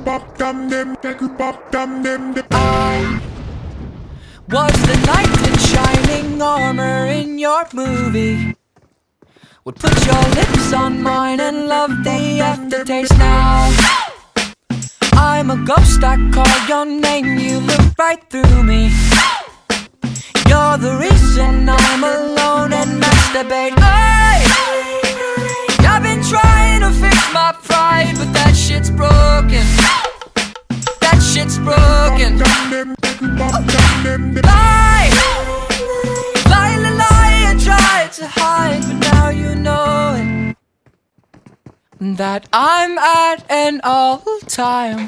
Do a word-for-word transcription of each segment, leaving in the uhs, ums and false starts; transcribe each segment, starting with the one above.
was the knight in shining armor in your movie. Would put your lips on mine and love the aftertaste now. I'm a ghost, I call your name, you look right through me. You're the reason I'm alone and masturbate. Hey! I've been trying to fix my pride, but that shit's broken. That shit's broken. Lie! Lie, lie, lie, I tried to hide, but now you know it, that I'm at an all-time.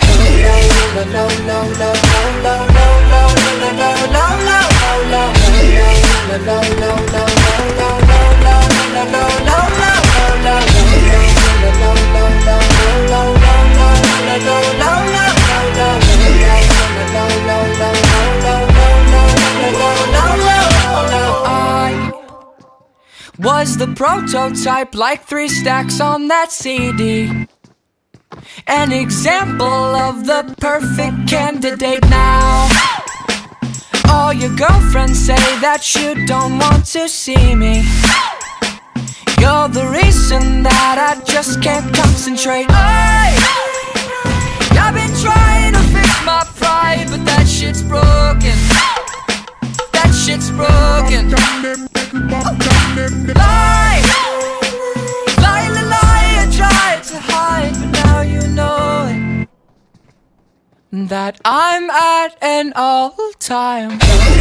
Was the prototype, like three stacks on that C D, an example of the perfect candidate now. All your girlfriends say that you don't want to see me. You're the reason that I just can't concentrate. Hey! I've been trying to fix my pride, but that shit's broken. That shit's broken. Lie! Lie, lie, lie, I tried to hide, but now you know it, that I'm at an all-time.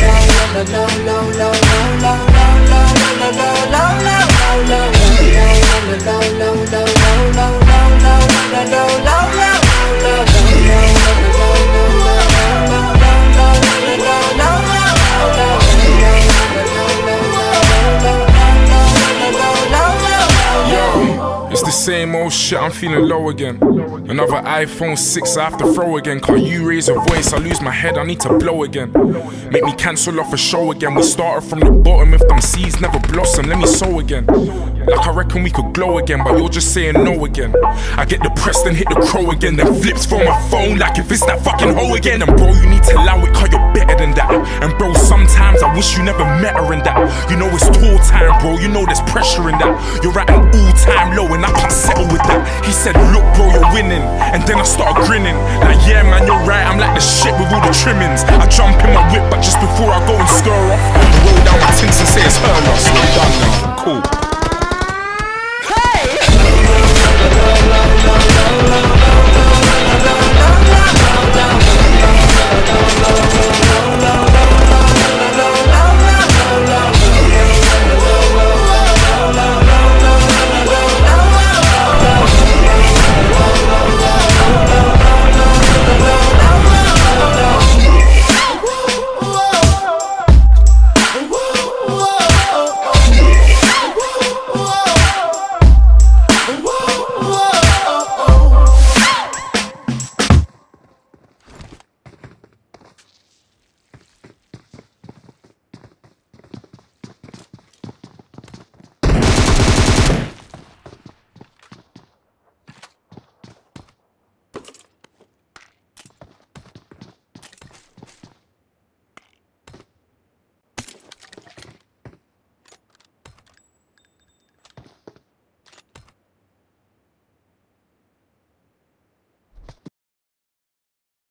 It's the same old shit, I'm feeling low again. Another iPhone six I have to throw again. Can't you raise a voice, I lose my head, I need to blow again. Make me cancel off a show again. We started from the bottom, if them seeds never blossom, let me sow again. Like I reckon we could glow again, but you're just saying no again. I get depressed and hit the crow again, then flips from my phone like if it's that fucking hoe again. And bro, you need to allow it, cause you're better than that. And bro, sometimes I wish you never met her in that. You know it's tour time, bro, you know there's pressure in that. You're at an all-time low and I can't settle with that. He said, look bro, you're winning. And then I started grinning, like yeah man, you're right, I'm like the shit with all the trimmings. I jump in my whip, but just before I go and scur off, I roll down my tints and say it's her loss. We're done now, cool.